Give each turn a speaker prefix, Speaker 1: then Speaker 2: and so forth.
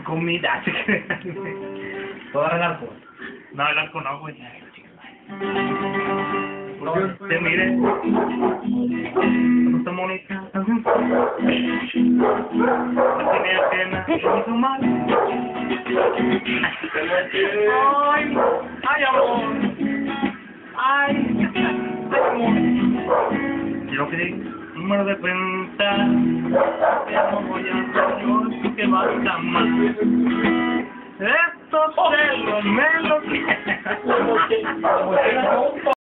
Speaker 1: comida.
Speaker 2: ¿Puedo agarrar algo?
Speaker 1: No, el arco no, güey. Te mire. Esta bonita canción. No tiene pena, no hizo mal. Ay, ay, amor. Ay, amor. Yo que número de cuenta. No voy a hacer yo que vas a amar. Estos celos me los